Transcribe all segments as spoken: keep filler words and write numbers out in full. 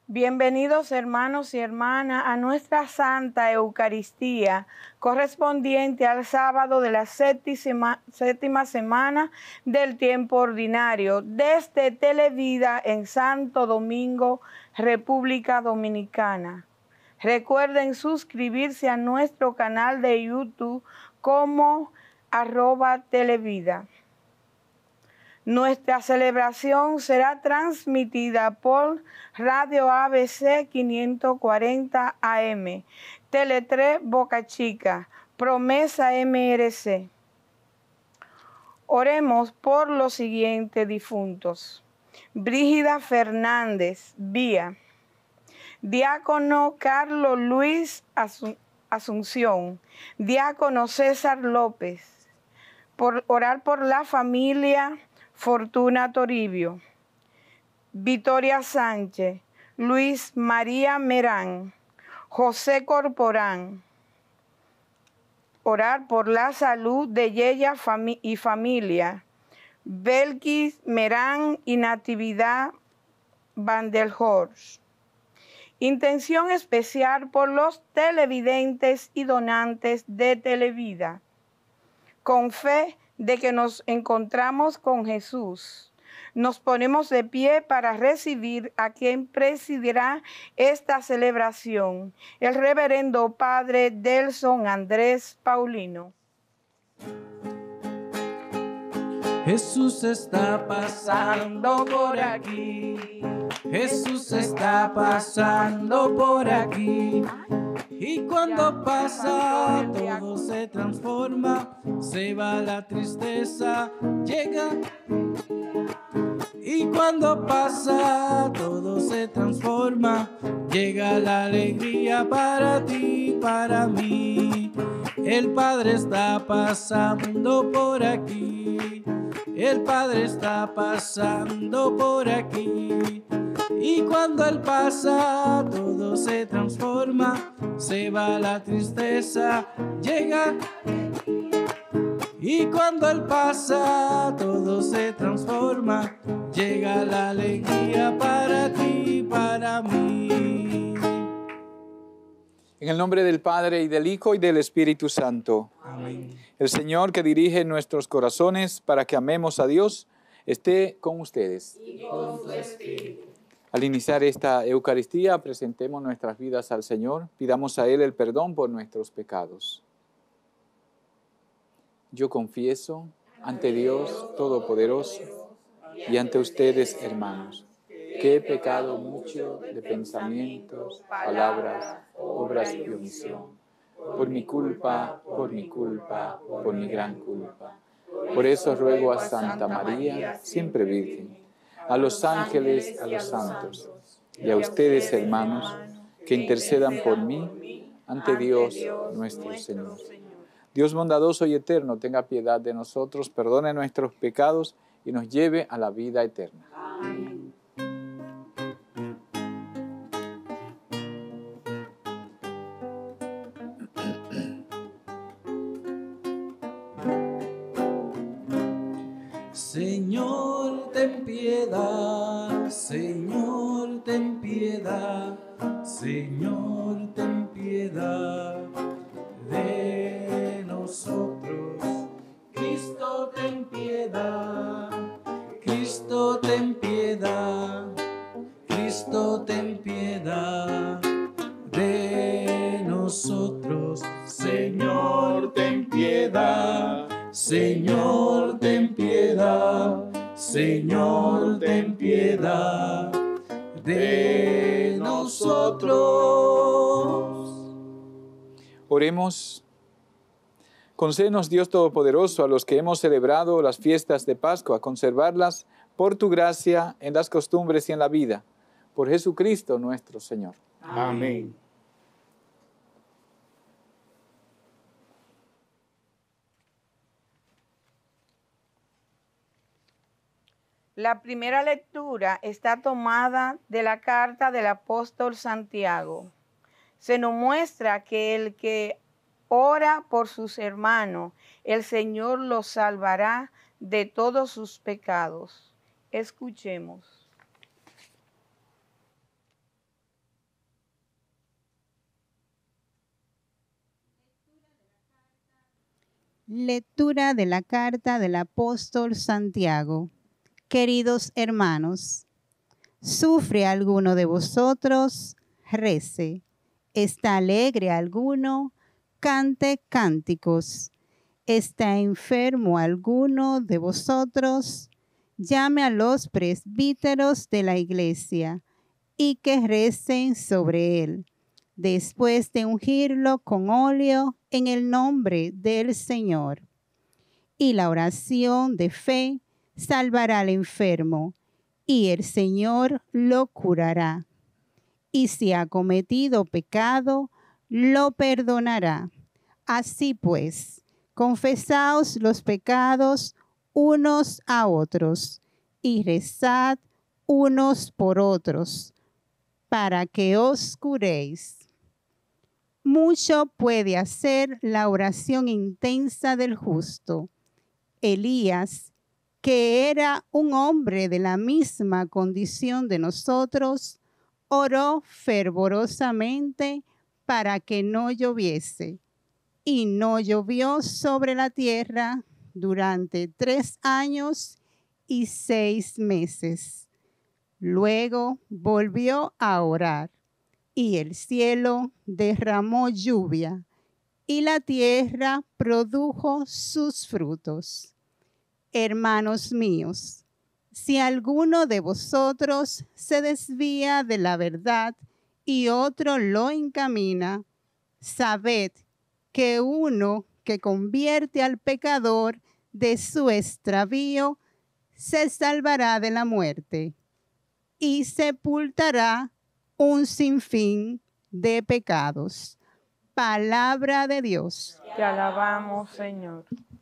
Bienvenidos hermanos y hermanas a nuestra Santa Eucaristía, correspondiente al sábado de la séptima, séptima semana del tiempo ordinario, desde Televida en Santo Domingo, República Dominicana. Recuerden suscribirse a nuestro canal de YouTube como arroba Televida. Nuestra celebración será transmitida por Radio A B C quinientos cuarenta A M, Tele tres Boca Chica, Promesa M R C. Oremos por los siguientes difuntos: Brígida Fernández, Vía. Diácono Carlos Luis Asunción. Diácono César López. Por orar por la familia Fortuna Toribio, Victoria Sánchez, Luis María Merán, José Corporán. Orar por la salud de Yeya fami y familia, Belkis Merán y Natividad Vanderhorst. Intención especial por los televidentes y donantes de Televida. Con fe de que nos encontramos con Jesús, nos ponemos de pie para recibir a quien presidirá esta celebración, el reverendo padre Delson Andrés Paulino. Jesús está pasando por aquí, Jesús está pasando por aquí. Y cuando pasa, todo se transforma, se va la tristeza, llega. Y cuando pasa, todo se transforma, llega la alegría para ti, para mí. El Padre está pasando por aquí, el Padre está pasando por aquí. Y cuando Él pasa, todo se transforma, se va la tristeza, llega. Y cuando Él pasa, todo se transforma, llega la alegría para ti, para mí. En el nombre del Padre, y del Hijo, y del Espíritu Santo. Amén. El Señor que dirige nuestros corazones para que amemos a Dios, esté con ustedes. Y con tu espíritu. Al iniciar esta Eucaristía, presentemos nuestras vidas al Señor, pidamos a Él el perdón por nuestros pecados. Yo confieso ante Dios Todopoderoso y ante ustedes, hermanos, que he pecado mucho de pensamientos, palabras, obras y omisión, por mi culpa, por mi culpa, por mi gran culpa. Por eso ruego a Santa María, siempre Virgen, a los ángeles, a los santos, y a ustedes, hermanos, que intercedan por mí ante Dios nuestro Señor. Dios bondadoso y eterno, tenga piedad de nosotros, perdone nuestros pecados y nos lleve a la vida eterna. Amén. Señor, ten piedad, Señor, ten piedad, Señor, ten piedad de nosotros. Cristo, ten piedad, Cristo, ten piedad, Cristo, ten piedad de nosotros. Señor, ten piedad, Señor, ten piedad, Señor, ten piedad de nosotros. Oremos. Concédenos, Dios Todopoderoso, a los que hemos celebrado las fiestas de Pascua, conservarlas por tu gracia en las costumbres y en la vida. Por Jesucristo nuestro Señor. Amén. La primera lectura está tomada de la carta del apóstol Santiago. Se nos muestra que el que ora por sus hermanos, el Señor los salvará de todos sus pecados. Escuchemos. Lectura de la carta del apóstol Santiago. Queridos hermanos, ¿sufre alguno de vosotros? Rece. ¿Está alegre alguno? Cante cánticos. ¿Está enfermo alguno de vosotros? Llame a los presbíteros de la iglesia y que recen sobre él, después de ungirlo con óleo en el nombre del Señor. Y la oración de fe salvará al enfermo, y el Señor lo curará. Y si ha cometido pecado, lo perdonará. Así pues, confesaos los pecados unos a otros, y rezad unos por otros, para que os curéis. Mucho puede hacer la oración intensa del justo. Elías, que era un hombre de la misma condición de nosotros, oró fervorosamente para que no lloviese, y no llovió sobre la tierra durante tres años y seis meses. Luego volvió a orar, y el cielo derramó lluvia, y la tierra produjo sus frutos. Hermanos míos, si alguno de vosotros se desvía de la verdad y otro lo encamina, sabed que uno que convierte al pecador de su extravío se salvará de la muerte y sepultará un sinfín de pecados. Palabra de Dios. Te alabamos, Señor.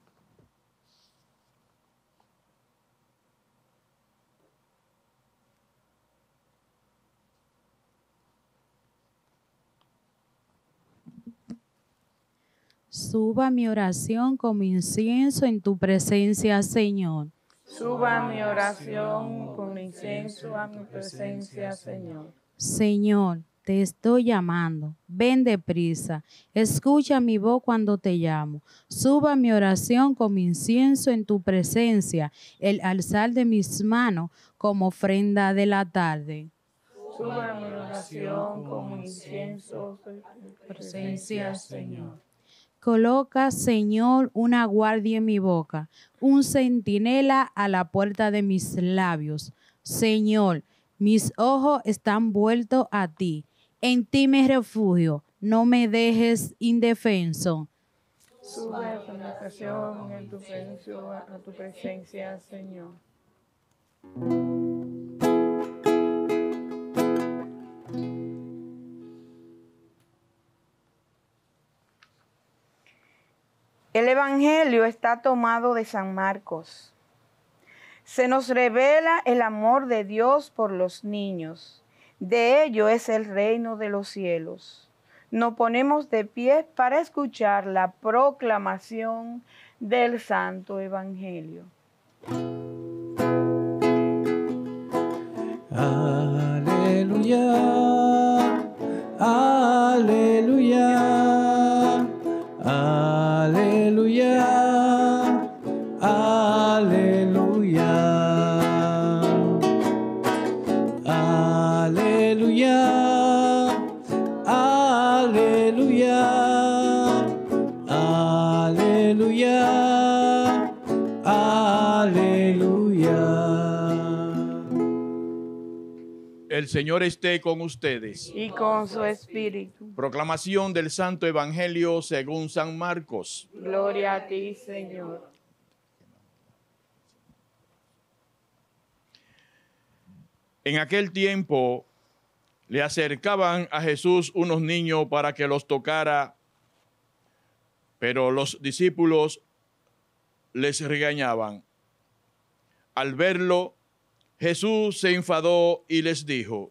Suba mi oración como incienso en tu presencia, Señor. Suba mi oración con incienso a mi presencia, Señor. Señor, te estoy llamando. Ven deprisa. Escucha mi voz cuando te llamo. Suba mi oración como incienso en tu presencia, el alzar de mis manos como ofrenda de la tarde. Suba mi oración como incienso en tu presencia, Señor. Coloca, Señor, una guardia en mi boca, un centinela a la puerta de mis labios. Señor, mis ojos están vueltos a ti. En ti me refugio. No me dejes indefenso. Sube mi oración en tu presencia, a tu presencia, Señor. El Evangelio está tomado de San Marcos. Se nos revela el amor de Dios por los niños. De ello es el reino de los cielos. Nos ponemos de pie para escuchar la proclamación del Santo Evangelio. Aleluya, aleluya, aleluya, aleluya, aleluya, aleluya, aleluya, aleluya. El Señor esté con ustedes. Y con su espíritu. Proclamación del Santo Evangelio según San Marcos. Gloria a ti, Señor. En aquel tiempo le acercaban a Jesús unos niños para que los tocara, pero los discípulos les regañaban. Al verlo, Jesús se enfadó y les dijo: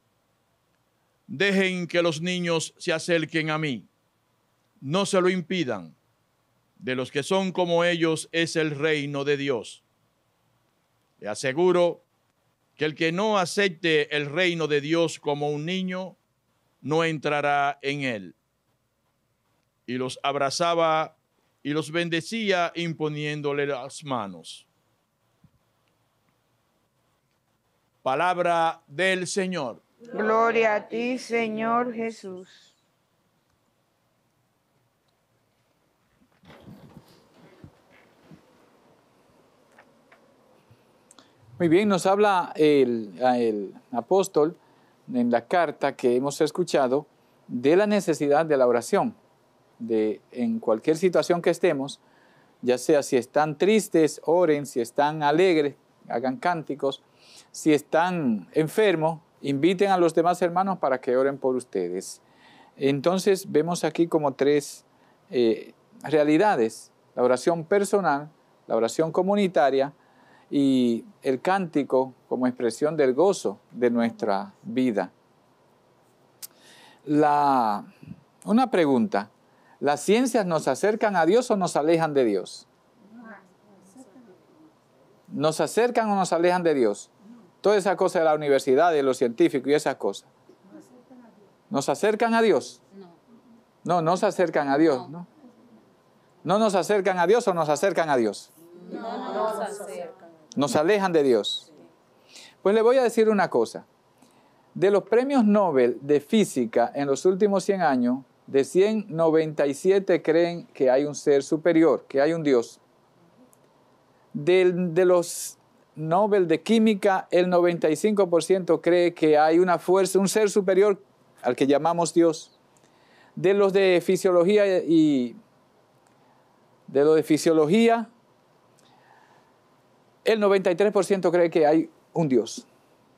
dejen que los niños se acerquen a mí, no se lo impidan. De los que son como ellos es el reino de Dios. Le aseguro que el que no acepte el reino de Dios como un niño, no entrará en él. Y los abrazaba y los bendecía imponiéndole las manos. Palabra del Señor. Gloria a ti, Señor Jesús. Muy bien, nos habla el, el apóstol en la carta que hemos escuchado de la necesidad de la oración, de en cualquier situación que estemos, ya sea si están tristes, oren, si están alegres, hagan cánticos, si están enfermos, inviten a los demás hermanos para que oren por ustedes. Entonces vemos aquí como tres eh, realidades: la oración personal, la oración comunitaria y el cántico como expresión del gozo de nuestra vida. La, una pregunta: ¿las ciencias nos acercan a Dios o nos alejan de Dios? ¿Nos acercan o nos alejan de Dios? Toda esa cosa de la universidad, de los científicos y esas cosas. ¿Nos acercan a Dios? No, no nos acercan a Dios, ¿no? ¿No nos acercan a Dios o nos acercan a Dios? No nos acercan. Nos alejan de Dios. Pues le voy a decir una cosa. De los premios Nobel de física en los últimos cien años, de cien, noventa y siete creen que hay un ser superior, que hay un Dios. De, de los Nobel de química, el noventa y cinco por ciento cree que hay una fuerza, un ser superior al que llamamos Dios. De los de fisiología y de los de fisiología, el noventa y tres por ciento cree que hay un Dios.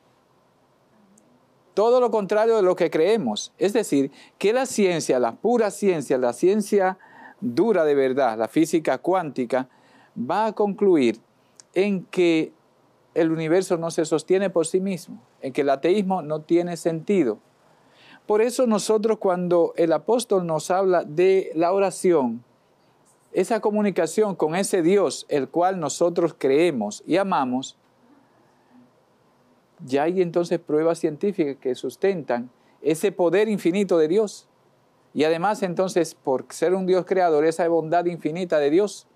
Todo lo contrario de lo que creemos. Es decir, que la ciencia, la pura ciencia, la ciencia dura de verdad, la física cuántica, va a concluir en que el universo no se sostiene por sí mismo, en que el ateísmo no tiene sentido. Por eso nosotros, cuando el apóstol nos habla de la oración, esa comunicación con ese Dios, el cual nosotros creemos y amamos, ya hay entonces pruebas científicas que sustentan ese poder infinito de Dios. Y además entonces, por ser un Dios creador, esa bondad infinita de Dios.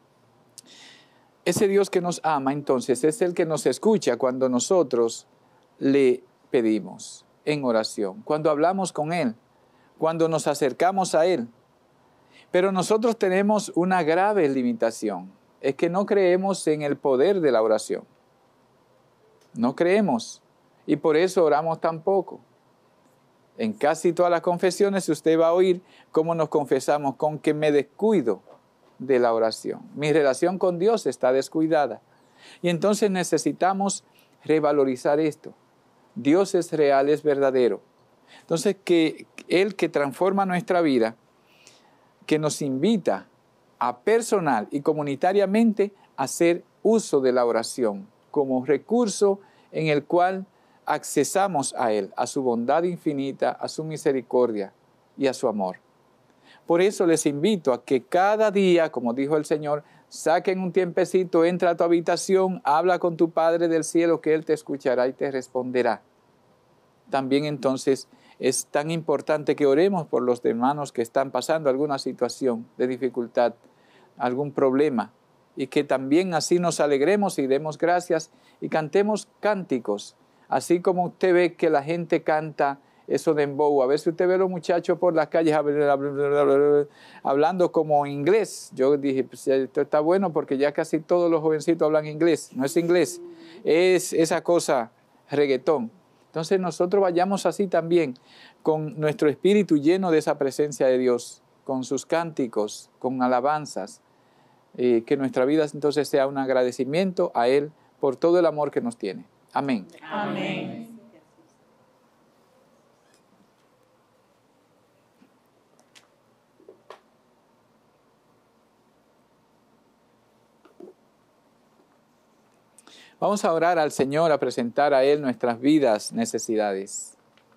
Ese Dios que nos ama, entonces, es el que nos escucha cuando nosotros le pedimos en oración, cuando hablamos con Él, cuando nos acercamos a Él. Pero nosotros tenemos una grave limitación, es que no creemos en el poder de la oración. No creemos, y por eso oramos tan poco. En casi todas las confesiones usted va a oír cómo nos confesamos, con que me descuido de la oración. Mi relación con Dios está descuidada. Y entonces necesitamos revalorizar esto. Dios es real, es verdadero. Entonces, que Él que transforma nuestra vida, que nos invita a personal y comunitariamente a hacer uso de la oración como recurso en el cual accesamos a Él, a su bondad infinita, a su misericordia y a su amor. Por eso les invito a que cada día, como dijo el Señor, saquen un tiempecito, entra a tu habitación, habla con tu Padre del cielo, que Él te escuchará y te responderá. También entonces es tan importante que oremos por los hermanos que están pasando alguna situación de dificultad, algún problema, y que también así nos alegremos y demos gracias y cantemos cánticos, así como usted ve que la gente canta eso de dembow. A veces usted ve a los muchachos por las calles hablando como inglés. Yo dije, pues esto está bueno porque ya casi todos los jovencitos hablan inglés. No es inglés, es esa cosa reggaetón. Entonces nosotros vayamos así también, con nuestro espíritu lleno de esa presencia de Dios, con sus cánticos, con alabanzas, eh, que nuestra vida entonces sea un agradecimiento a Él por todo el amor que nos tiene. Amén. Amén. Vamos a orar al Señor, a presentar a Él nuestras vidas, necesidades.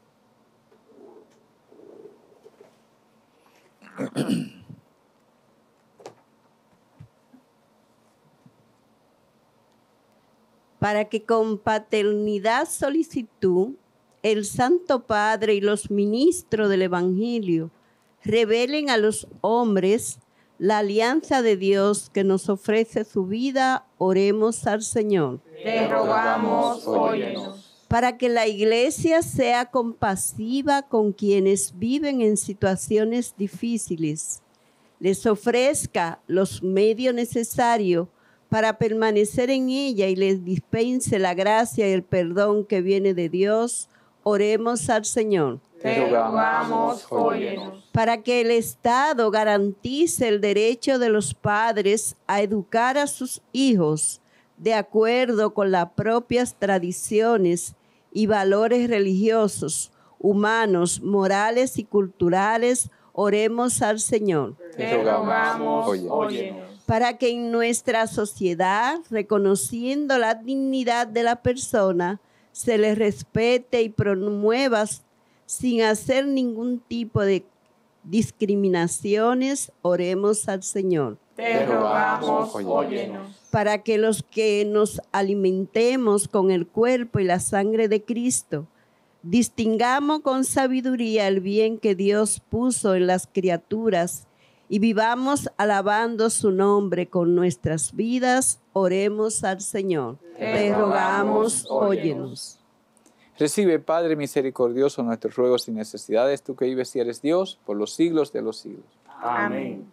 Para que con paternidad solicitud el Santo Padre y los ministros del Evangelio revelen a los hombres la alianza de Dios que nos ofrece su vida, oremos al Señor. Te rogamos, óyenos. Para que la Iglesia sea compasiva con quienes viven en situaciones difíciles, les ofrezca los medios necesarios para permanecer en ella y les dispense la gracia y el perdón que viene de Dios, oremos al Señor. Te rogamos, óyenos. Para que el Estado garantice el derecho de los padres a educar a sus hijos de acuerdo con las propias tradiciones y valores religiosos, humanos, morales y culturales, oremos al Señor. Te rogamos, óyenos. Para que en nuestra sociedad, reconociendo la dignidad de la persona, se le respete y promueva sin hacer ningún tipo de discriminaciones, oremos al Señor. Te rogamos, óyenos. Para que los que nos alimentemos con el cuerpo y la sangre de Cristo, distingamos con sabiduría el bien que Dios puso en las criaturas y vivamos alabando su nombre con nuestras vidas, oremos al Señor. Te rogamos, óyenos. Recibe, Padre misericordioso, nuestros ruegos y necesidades, tú que vives y eres Dios, por los siglos de los siglos. Amén.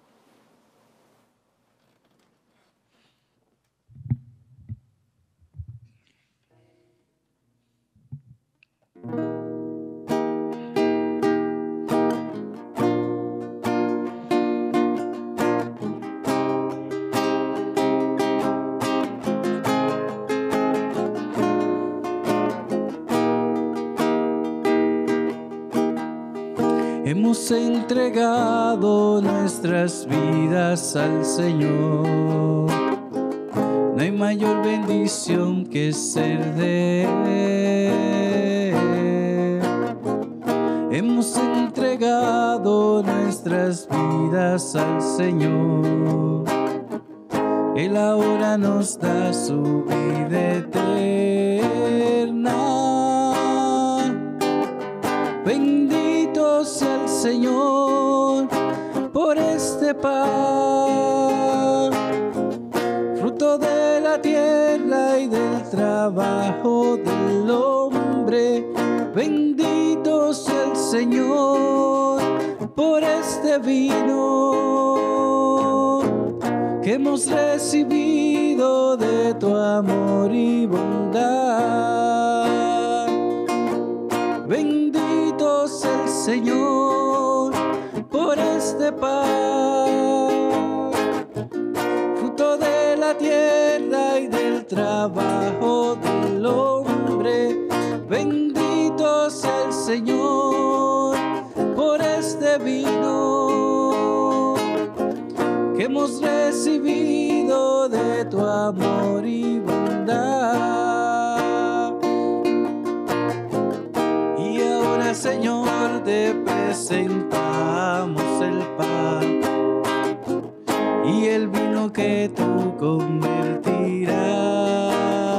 Hemos entregado nuestras vidas al Señor. No hay mayor bendición que ser de Él. Hemos entregado nuestras vidas al Señor. Él ahora nos da su vida eterna. Bendito sea el Señor por este pan, fruto de la tierra y del trabajo del hombre. Bendito sea el Señor por este vino que hemos recibido de tu amor y bondad. Bendito sea el Señor por este pan, fruto de la tierra y del trabajo del hombre. Bendito sea el Señor por este vino que hemos recibido de tu amor y bondad. Y ahora, Señor, te presentamos el pan y el vino que tú convertirás.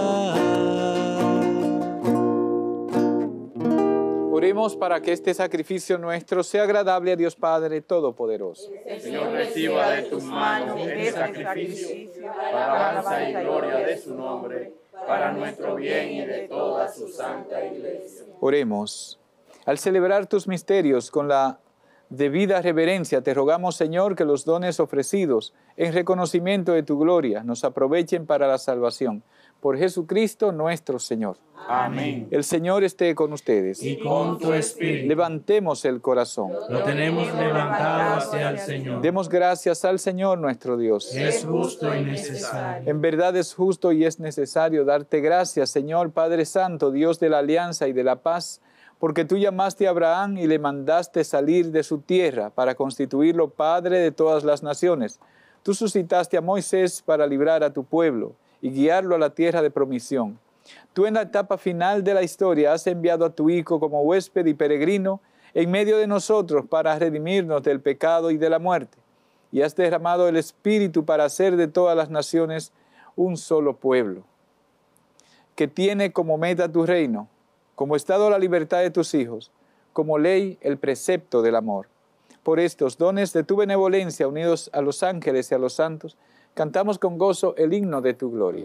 Oremos para que este sacrificio nuestro sea agradable a Dios Padre Todopoderoso. Señor, reciba de tus manos este sacrificio para alabanza y gloria de su nombre, para nuestro bien y de toda su santa iglesia. Oremos. Al celebrar tus misterios con la debida reverencia, te rogamos, Señor, que los dones ofrecidos en reconocimiento de tu gloria nos aprovechen para la salvación. Por Jesucristo nuestro Señor. Amén. El Señor esté con ustedes. Y con tu espíritu. Levantemos el corazón. Lo tenemos levantado hacia el Señor. Demos gracias al Señor nuestro Dios. Es justo y necesario. En verdad es justo y es necesario darte gracias, Señor Padre Santo, Dios de la alianza y de la paz, porque tú llamaste a Abraham y le mandaste salir de su tierra para constituirlo Padre de todas las naciones. Tú suscitaste a Moisés para librar a tu pueblo y guiarlo a la tierra de promisión. Tú en la etapa final de la historia has enviado a tu Hijo como huésped y peregrino en medio de nosotros para redimirnos del pecado y de la muerte. Y has derramado el Espíritu para hacer de todas las naciones un solo pueblo, que tiene como meta tu reino, como estado la libertad de tus hijos, como ley el precepto del amor. Por estos dones de tu benevolencia, unidos a los ángeles y a los santos, cantamos con gozo el himno de tu gloria.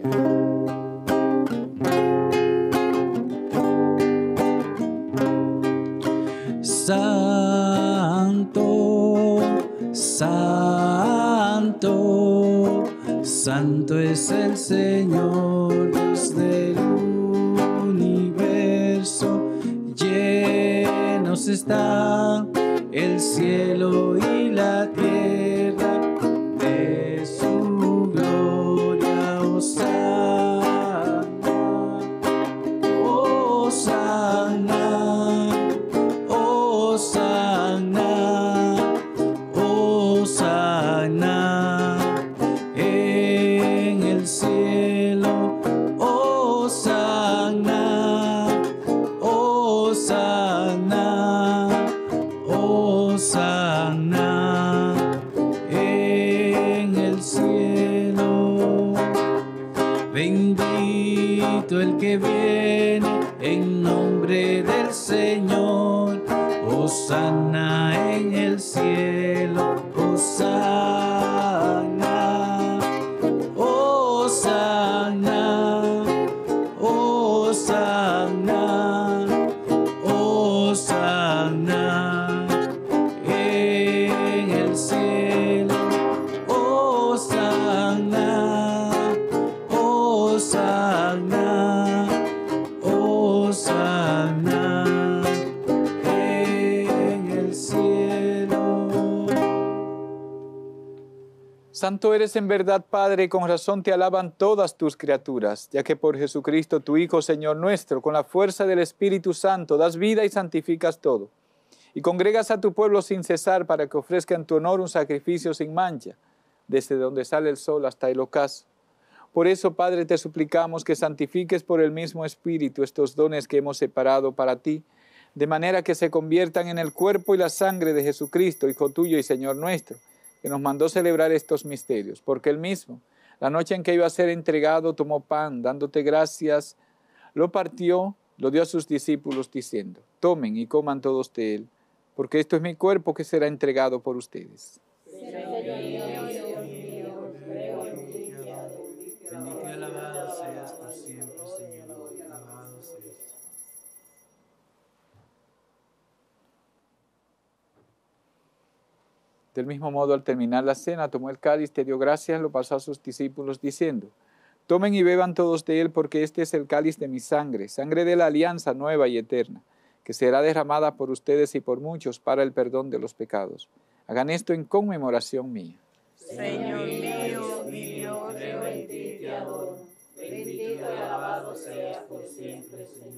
Santo, santo, santo es el Señor, Dios del universo. Llenos está el cielo y la tierra de su gloria. Hosana, Hosana, Hosana, Hosana en el cielo. Hosana, Hosana, Hosana en el cielo. Bendito el que viene en nombre del Señor. Hosana en el cielo. Hosana, Hosana, Hosana, Hosana en el cielo. Hosana, Hosana, Hosana en el cielo. Santo eres en verdad, Padre, y con razón te alaban todas tus criaturas, ya que por Jesucristo, tu Hijo, Señor nuestro, con la fuerza del Espíritu Santo, das vida y santificas todo. Y congregas a tu pueblo sin cesar para que ofrezca en tu honor un sacrificio sin mancha, desde donde sale el sol hasta el ocaso. Por eso, Padre, te suplicamos que santifiques por el mismo Espíritu estos dones que hemos separado para ti, de manera que se conviertan en el cuerpo y la sangre de Jesucristo, Hijo tuyo y Señor nuestro, que nos mandó celebrar estos misterios, porque él mismo, la noche en que iba a ser entregado, tomó pan, dándote gracias, lo partió, lo dio a sus discípulos, diciendo: tomen y coman todos de él, porque esto es mi cuerpo que será entregado por ustedes. Bendito y alabado seas por siempre, Señor. Alabado seas. Del mismo modo, al terminar la cena, tomó el cáliz, te dio gracias, lo pasó a sus discípulos, diciendo: tomen y beban todos de él, porque este es el cáliz de mi sangre, sangre de la alianza nueva y eterna, que será derramada por ustedes y por muchos para el perdón de los pecados. Hagan esto en conmemoración mía. Señor mío, mi Dios, creo en ti y te adoro. Bendito y alabado seas por siempre, Señor.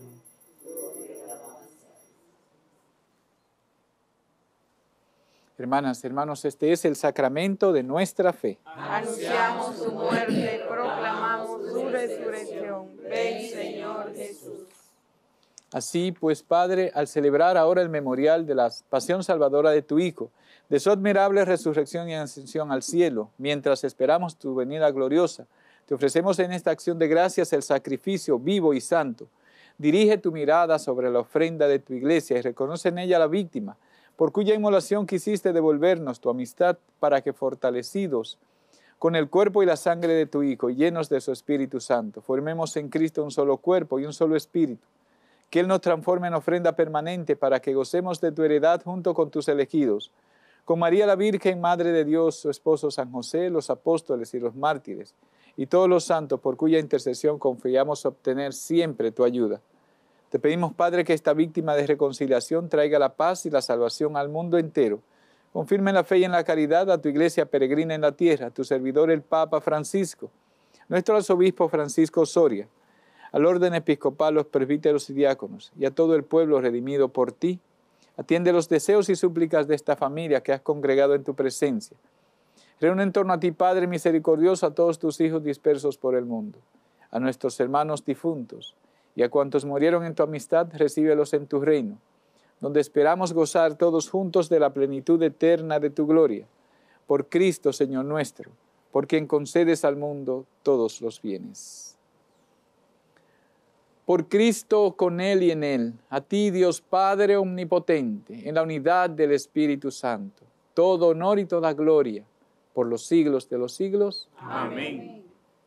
Hermanas, hermanos, este es el sacramento de nuestra fe. Anunciamos su muerte, proclamamos su resurrección. Ven, Señor Jesús. Así pues, Padre, al celebrar ahora el memorial de la pasión salvadora de tu Hijo, de su admirable resurrección y ascensión al cielo, mientras esperamos tu venida gloriosa, te ofrecemos en esta acción de gracias el sacrificio vivo y santo. Dirige tu mirada sobre la ofrenda de tu iglesia y reconoce en ella la víctima, por cuya inmolación quisiste devolvernos tu amistad, para que, fortalecidos con el cuerpo y la sangre de tu Hijo, llenos de su Espíritu Santo, formemos en Cristo un solo cuerpo y un solo espíritu. Que Él nos transforme en ofrenda permanente para que gocemos de tu heredad junto con tus elegidos, con María la Virgen, Madre de Dios, su esposo San José, los apóstoles y los mártires, y todos los santos por cuya intercesión confiamos obtener siempre tu ayuda. Te pedimos, Padre, que esta víctima de reconciliación traiga la paz y la salvación al mundo entero. Confirme en la fe y en la caridad a tu iglesia peregrina en la tierra, a tu servidor el Papa Francisco, nuestro arzobispo Francisco Osoria, al orden episcopal, los presbíteros y diáconos, y a todo el pueblo redimido por ti. Atiende los deseos y súplicas de esta familia que has congregado en tu presencia. Reúne en torno a ti, Padre misericordioso, a todos tus hijos dispersos por el mundo, a nuestros hermanos difuntos, y a cuantos murieron en tu amistad, recíbelos en tu reino, donde esperamos gozar todos juntos de la plenitud eterna de tu gloria. Por Cristo, Señor nuestro, por quien concedes al mundo todos los bienes. Por Cristo, con Él y en Él, a ti, Dios Padre omnipotente, en la unidad del Espíritu Santo, todo honor y toda gloria, por los siglos de los siglos. Amén.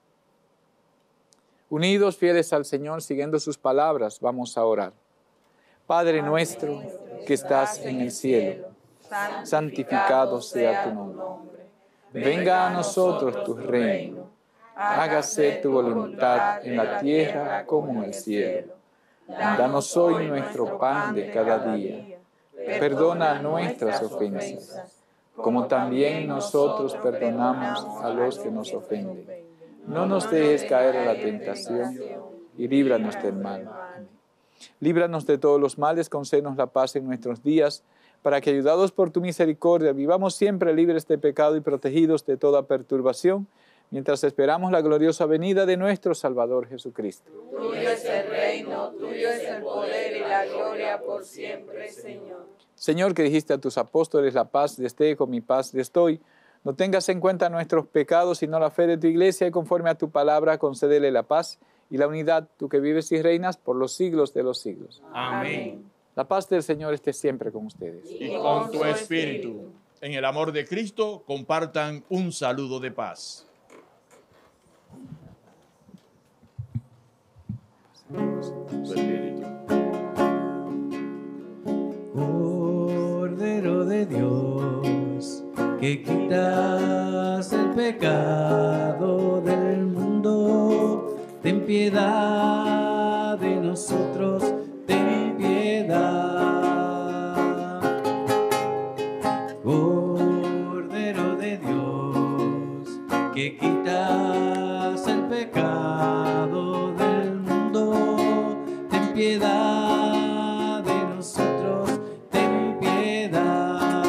Unidos, fieles al Señor, siguiendo sus palabras, vamos a orar. Padre nuestro, que estás en el cielo, santificado sea tu nombre. Venga a nosotros tu reino. Hágase tu voluntad en la tierra como en el cielo. Danos hoy nuestro pan de cada día. Perdona nuestras ofensas, como también nosotros perdonamos a los que nos ofenden. No nos dejes caer en la tentación y líbranos del mal. Líbranos de todos los males, concédenos la paz en nuestros días, para que, ayudados por tu misericordia, vivamos siempre libres de pecado y protegidos de toda perturbación, mientras esperamos la gloriosa venida de nuestro Salvador Jesucristo. Tuyo es el reino, tuyo es el poder y la gloria por siempre, Señor. Señor, que dijiste a tus apóstoles, la paz les dejo, mi paz les doy, no tengas en cuenta nuestros pecados, sino la fe de tu iglesia, y conforme a tu palabra concédele la paz y la unidad, tú que vives y reinas por los siglos de los siglos. Amén. La paz del Señor esté siempre con ustedes. Y con tu espíritu. En el amor de Cristo, compartan un saludo de paz. Tu espíritu. Cordero de Dios, que quitas el pecado del mundo, ten piedad de nosotros, ten piedad. Cordero de Dios, que quitas el pecado del mundo, ten piedad de nosotros, ten piedad.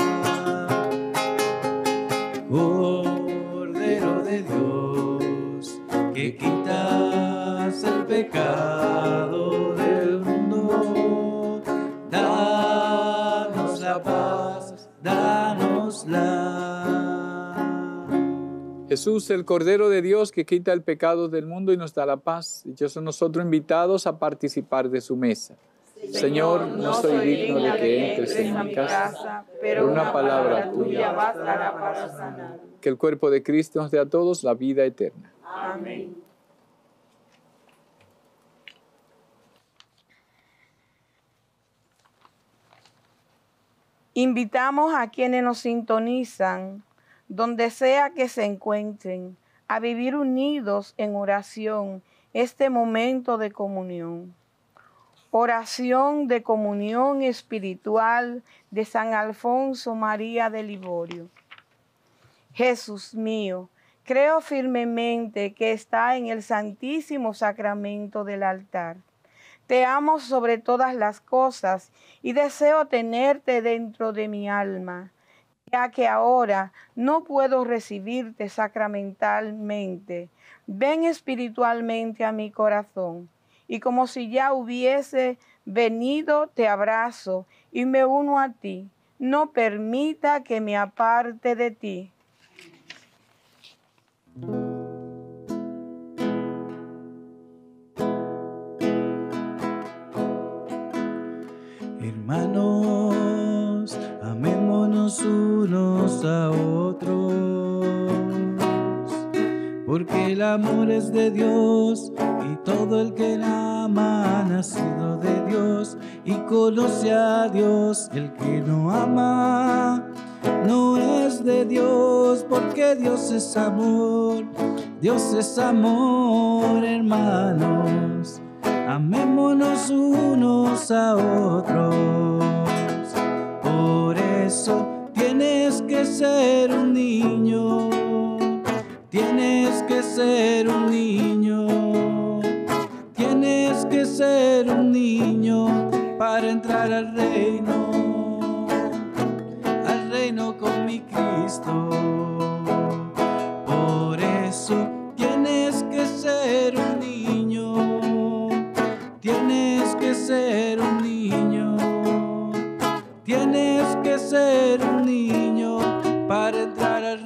Cordero de Dios, que quitas el pecado del mundo, danos la paz, danosla. Jesús, el Cordero de Dios, que quita el pecado del mundo y nos da la paz. Dichosos nosotros invitados a participar de su mesa. Señor, no soy digno de que entres en mi casa, pero una palabra tuya bastará para sanar. Que el cuerpo de Cristo nos dé a todos la vida eterna. Amén. Invitamos a quienes nos sintonizan, donde sea que se encuentren, a vivir unidos en oración este momento de comunión. Oración de comunión espiritual de San Alfonso María de Liborio. Jesús mío, creo firmemente que está en el santísimo sacramento del altar. Te amo sobre todas las cosas y deseo tenerte dentro de mi alma, ya que ahora no puedo recibirte sacramentalmente. Ven espiritualmente a mi corazón, y como si ya hubiese venido, te abrazo y me uno a ti. No permita que me aparte de ti. Hermanos, amémonos unos a otros, porque el amor es de Dios, y todo el que la ama ha nacido de Dios, y conoce a Dios. El que no ama no es de Dios, porque Dios es amor. Dios es amor, hermanos. Amémonos unos a otros. Por eso tienes que ser un niño. Tienes que ser un niño. Tienes que ser un niño para entrar al reino. Al reino con mi Cristo. Por eso tienes que ser un niño. Tienes que ser un niño. Tienes que ser un niño para entrar al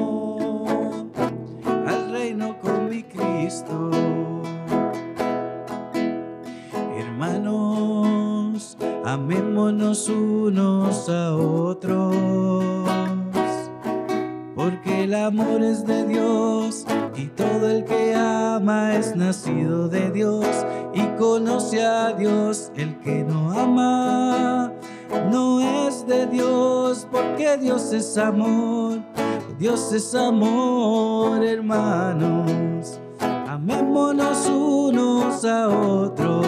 reino. Al reino con mi Cristo. amémonos unos a otros, porque el amor es de Dios y todo el que ama es nacido de Dios y conoce a Dios. El que no ama no es de Dios, porque Dios es amor. Dios es amor, hermanos, amémonos unos a otros.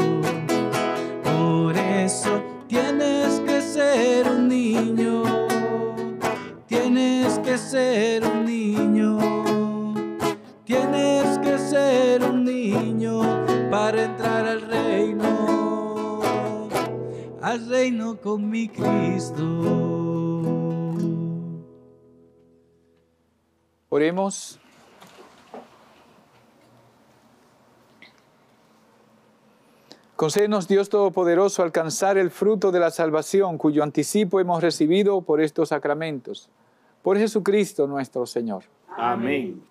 Por eso tienes que ser un niño, tienes que ser un niño, tienes que ser un niño para entrar al reino, al reino con mi Cristo. Oremos. Concédenos, Dios Todopoderoso, alcanzar el fruto de la salvación, cuyo anticipo hemos recibido por estos sacramentos. Por Jesucristo nuestro Señor. Amén.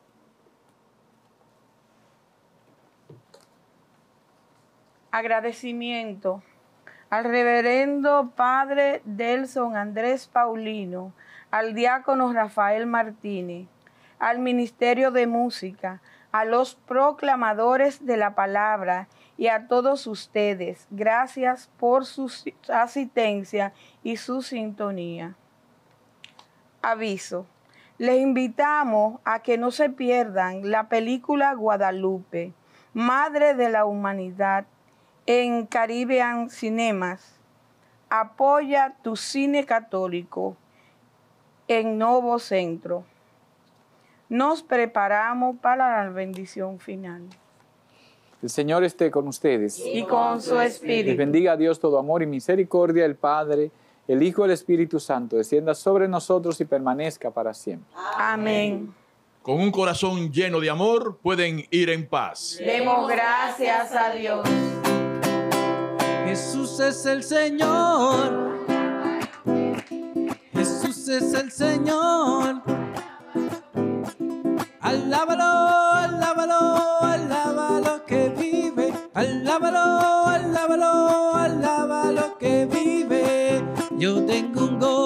Agradecimiento al reverendo padre Delson Andrés Paulino, al diácono Rafael Martínez, al Ministerio de Música, a los proclamadores de la palabra y a todos ustedes. Gracias por su asistencia y su sintonía. Aviso. Les invitamos a que no se pierdan la película Guadalupe, Madre de la Humanidad, en Caribbean Cinemas. Apoya tu cine católico en Novo Centro. Nos preparamos para la bendición final. El Señor esté con ustedes. Y con su espíritu. Les bendiga a Dios todo amor y misericordia, el Padre, el Hijo y el Espíritu Santo, descienda sobre nosotros y permanezca para siempre. Amén. Con un corazón lleno de amor pueden ir en paz. Demos gracias a Dios. Jesús es el Señor. Jesús es el Señor. Alábalo, alábalo, alábalo que vive. Alábalo, alábalo, alábalo que vive. Yo tengo un gozo